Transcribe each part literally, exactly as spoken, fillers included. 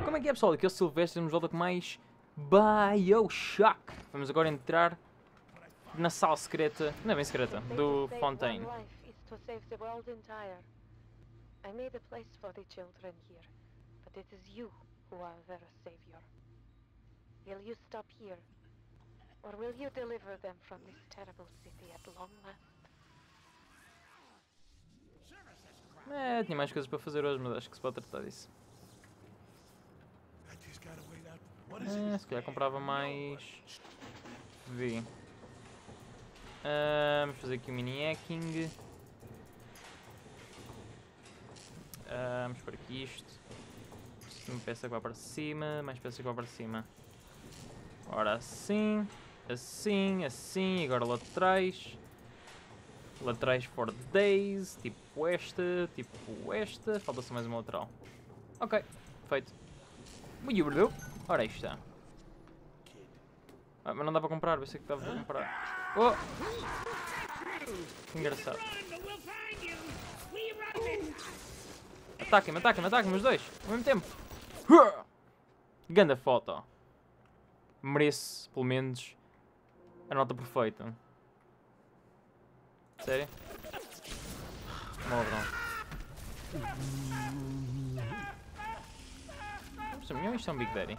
como é que é, pessoal? Aqui é o Silvestre, nos volta com mais Bioshock. Vamos agora entrar na sala secreta, não é bem secreta, do Fontaine. I made a place for the children here, but it is you who are their savior. Will you stop here, or will you deliver them from this terrible city at long last? É, tinha mais coisas para fazer hoje, mas acho que se pode tratar disso. É, se calhar comprava mais... V. Ah, vamos fazer aqui o mini hacking. Ah, vamos por aqui isto. Uma peça que vai para cima, mais peças que vai para cima. Ora assim, assim, assim, agora laterais. Laterais for days, tipo esta, tipo esta. Falta só mais uma lateral. Ok, feito. Muito bom. Ora aí está. Ah, mas não dá para comprar, pensei que dava para comprar. Oh! Que engraçado. Ataquem-me, ataquem-me, ataquem-me os dois, ao mesmo tempo. Ganda foto. Merece, pelo menos, a nota perfeita. Sério? Morram. Nossa, isto é um Big Daddy.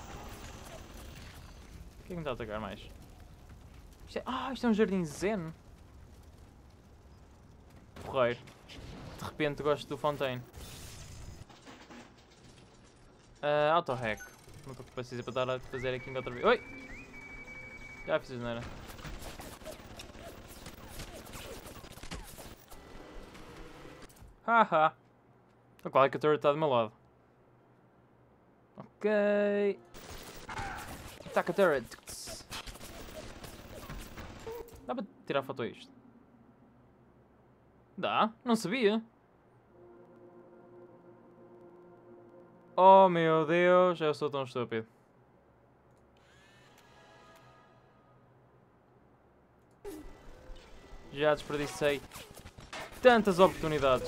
O que é que me está a atacar mais? Isto é... Ah, isto é um jardim zen. Porreiro. De repente gosto do Fontaine. Uh, Auto-hack. Não estou precisa para estar a fazer aqui outra vez. Oi! Já fiz, não era? Haha! Então qual é que a turret está do meu lado? Ok. Ataca a turret. Dá para tirar foto a isto? Dá? Não sabia. Oh meu Deus, eu sou tão estúpido. Já desperdicei tantas oportunidades.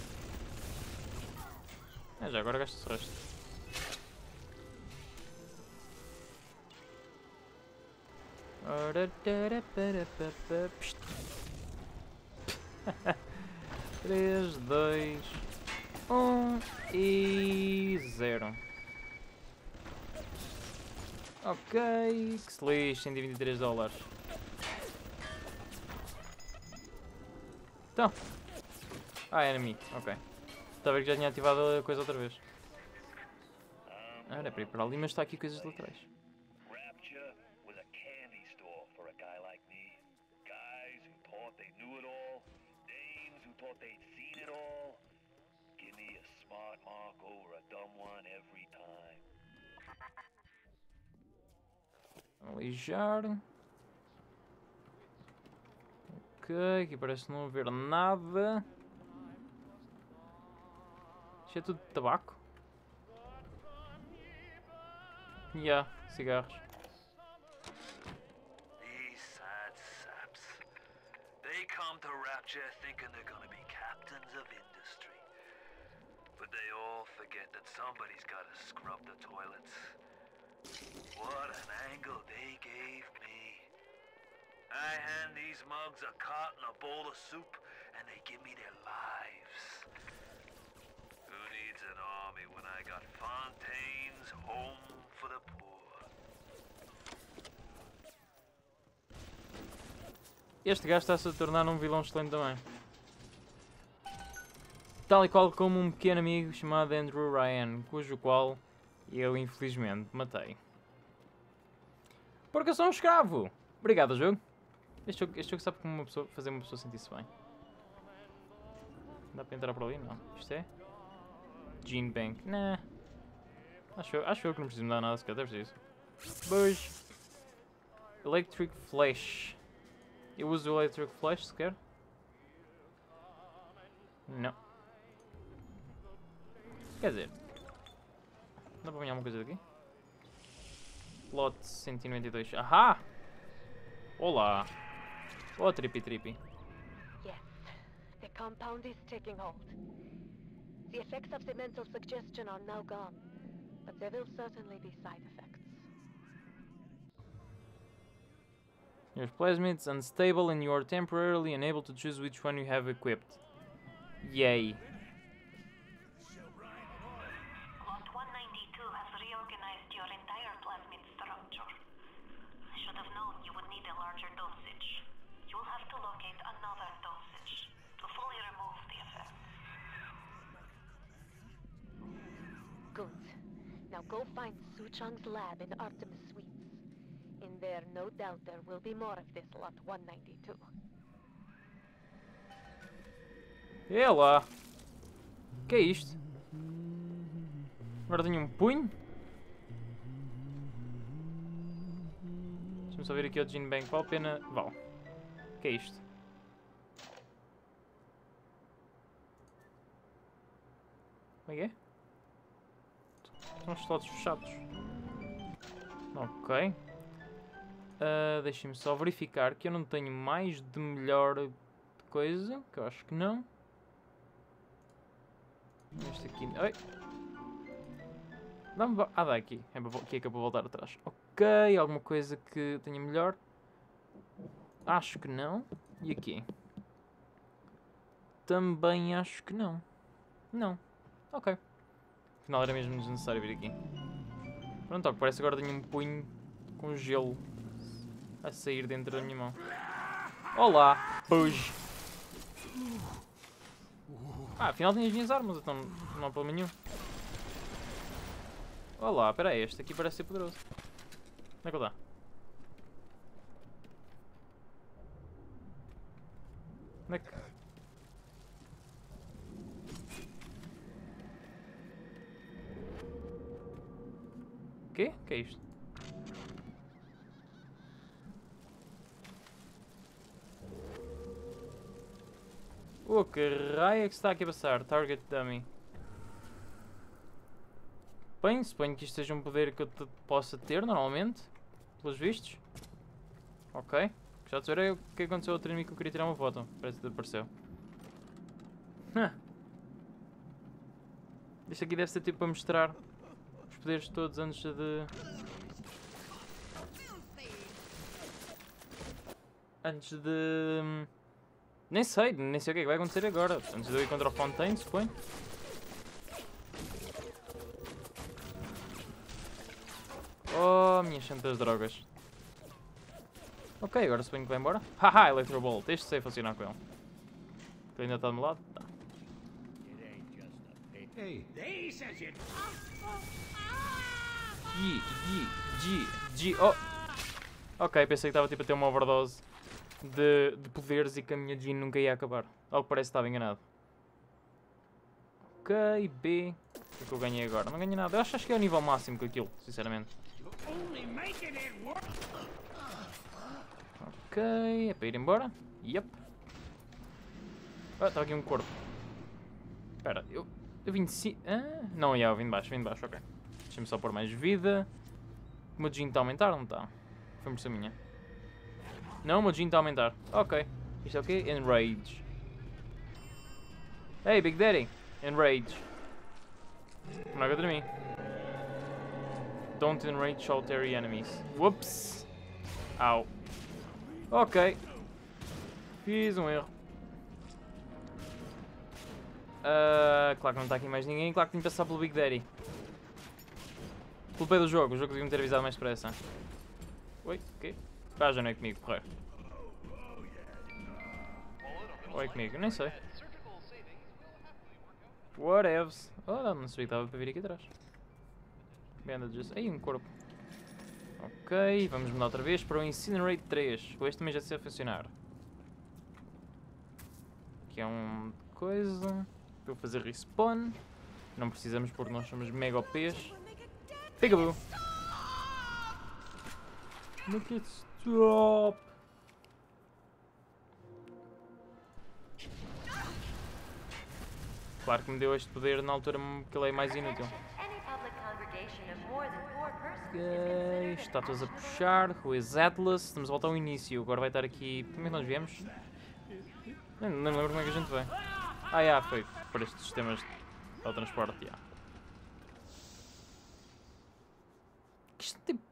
É, já agora gasto o resto. três, dois, um e zero. Ok, que se lixe, cento e vinte e três dólares. Então. Ah, enemy, ok. Estava a ver que já tinha ativado a coisa outra vez. Ah, era para ir para ali, mas está aqui coisas laterais. Alijar. Ok, aqui parece não haver nada. Isto é tudo de tabaco? Ya, yeah, cigarros. These sad saps. They come to Rapture thinking they're gonna be captains of industry. But they all forget that somebody's gotta scrub the toilets. What an angle they gave me. I hand these mugs a cot and a bowl of soup, and they give me their lives. Who needs an army when I got Fontaine's home for the poor? Este gajo está-se a tornar um vilão excelente também. Tal e qual como um pequeno amigo chamado Andrew Ryan, cujo qual eu infelizmente matei. Porque eu sou um escravo! Obrigado, jogo. Este jogo, este jogo sabe como uma pessoa, fazer uma pessoa sentir-se bem. Dá para entrar por ali? Não. Isto é? Gene Bank. Nah. Acho, acho eu que não preciso mudar nada sequer. Deve ser isso. Beijo. Electric Flash. Eu uso o Electric Flash sequer? Não. Quer dizer. Dá para apanhar uma coisa daqui? Lot cento e noventa e dois. Ahá! Olá! Oh, trippy trippy. Yes, the compound is taking hold. The effects of the mental suggestion are now gone. but there will certainly be side effects. Your plasmid's unstable and you are temporarily unable to choose which one you have equipped. Yay. Lot one ninety-two has reorganized your entire plasmid structure. I should have known you would need a larger dosage. You will have to locate another dosage to fully remove the effect. Good. Now go find Su Chang's lab in Artemis Suites. In there, no doubt there will be more of this Lot one ninety-two. É lá. Que é isto? Agora tenho um punho? Deixa-me só ver aqui o Gene Bank. Vale a pena... Vale. Que é isto? Como é que é? São os slots fechados. Ok. Uh, Deixem-me só verificar que eu não tenho mais de melhor coisa. Que eu acho que não. Este aqui... Oi! Dá-me... Ah, dá aqui. É para... Aqui é que é para voltar atrás. Ok, alguma coisa que tenha melhor? Acho que não. E aqui? Também acho que não. Não. Ok. Afinal era mesmo desnecessário vir aqui. Pronto, ó, parece que agora tenho um punho com gelo a sair dentro da minha mão. Olá! Puj! Ah, afinal tenho as minhas armas, então não há problema nenhum. Olá, espera aí, este aqui parece ser poderoso. Onde é que ele está? Onde é que... O quê? O que é isto? Oh, que raio é que está aqui a passar? Target Dummy. Bem, suponho que isto seja um poder que eu possa ter normalmente. Pelos vistos. Ok. Já te verei o que aconteceu ao outro inimigo que eu queria tirar uma foto. Parece que apareceu. Huh. Isto aqui deve ser tipo para mostrar os poderes todos antes de... Antes de... Nem sei, nem sei o que é que vai acontecer agora. Antes de eu ir contra o Fontaine, suponho. Oh, minhas santas drogas. Ok, agora suponho que vai embora. Haha, Electrobolt. Este sei funcionar com ele. Ele ainda está do meu lado? Tá. Hey, they says it. G, G, G, G. Oh! Ok, pensei que estava tipo a ter uma overdose de, de poderes e que a minha Jean nunca ia acabar. Algo parece que estava enganado. Ok, B. O que é que eu ganhei agora? Não ganhei nada. Eu acho, acho que é o nível máximo com aquilo, sinceramente. Ok, é para ir embora? Yep. Ah, estava aqui um corpo. Espera, eu, eu vim de cima. Ah, não, já, eu vim de baixo, vim de baixo, ok. Deixa-me só pôr mais vida. O meu Jean está a aumentar, não está? Foi por minha. Não, o meu Jean está a aumentar. Ok. Isto é o quê? Enrage. Hey, Big Daddy. Enrage. Não é contra mim. Don't enrage solitary enemies. Whoops. Au. Ok. Fiz um erro. Uh, claro que não está aqui mais ninguém. Claro que tenho que passar pelo Big Daddy. Culpei do jogo. O jogo devia me ter avisado mais depressa. Oi, o quê? Ah, já não é comigo, correr. Ou é comigo? Nem sei. Whatevs. Oh, não sabia que estava para vir aqui atrás. Bandages. Aí, um corpo. Ok, vamos mudar outra vez para o Incinerate três. Com este também já sei funcionar. Aqui é um coisa. Vou fazer respawn. Não precisamos porque nós somos mega O Ps. Peekaboo! Make it stop! Claro que me deu este poder na altura que ele é mais inútil. Ok, estátuas a puxar, Ruiz Atlas, estamos a voltar ao início, agora vai estar aqui... Como é que nós viemos? Nem, nem lembro como é que a gente veio. Ah, já, foi por estes sistemas de transporte, já. que isto tipo...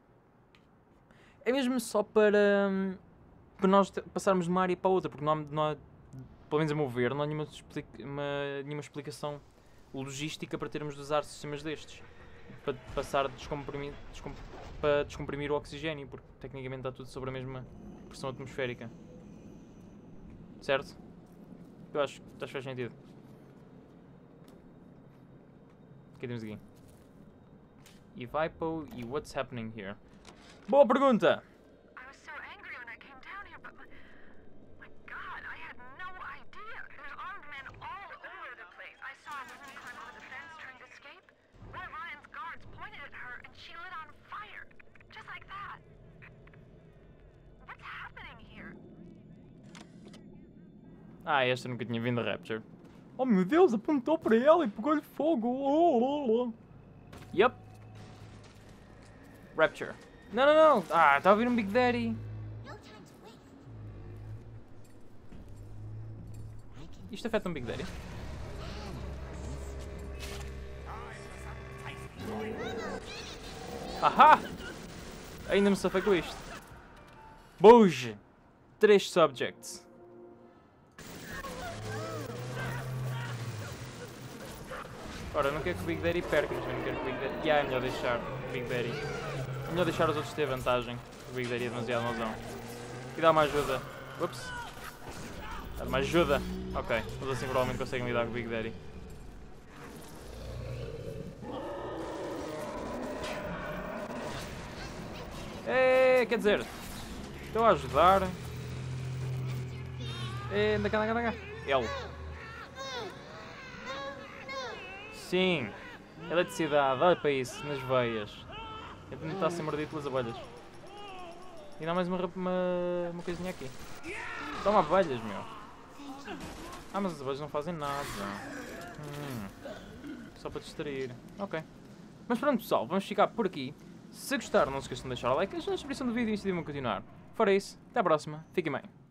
É mesmo só para... hum, para nós te- passarmos de uma área para outra, porque não há, não há, pelo menos a meu ver, não há nenhuma, explica- uma- nenhuma explicação logística para termos de usar sistemas destes. Para passar de descomprimir, descom- para descomprimir o oxigênio, porque tecnicamente está tudo sobre a mesma pressão atmosférica. Certo? Eu acho, acho que faz sentido. O que temos aqui? Evipo e what's happening here? Boa pergunta! I was so angry when I came down here, but my, my God, I had no idea. There's armed men all over the place. I saw a woman climb over the fence trying to escape. One of Ryan's guards pointed at her and she lit on fire. Just like that. What's happening here? Ah, esta nunca tinha vindo a Rapture. Oh meu Deus, apontou para ela e pegou-lhe fogo. Oh, oh, oh. Yup. Rapture. Não, não, não. Ah, estava a vir um Big Daddy. Isto afeta um Big Daddy. Ahá! Ainda me safei com isto. Bouge! Três subjects. Ora, não quero que o Big Daddy perca, mas não quero que o Big Daddy... Yeah, é melhor deixar o Big Daddy. É melhor deixar os outros ter vantagem. O Big Daddy é demasiado mauzão. E dá uma ajuda. Ups. Dá uma ajuda. Ok, mas assim provavelmente conseguem lidar com o Big Daddy. É, quer dizer, estou a ajudar. É, anda cá, anda cá, anda cá. Ele. Sim, eletricidade, olha para isso, nas veias. Ele não está a ser mordido pelas abelhas. E dá mais uma, uma, uma coisinha aqui. Toma abelhas, meu. Ah, mas as abelhas não fazem nada. Hum, só para distrair. Ok. Mas pronto, pessoal, vamos ficar por aqui. Se gostaram, não se esqueçam de deixar o like, a descrição do vídeo e se a continuar. Fora isso, até à próxima. Fiquem bem.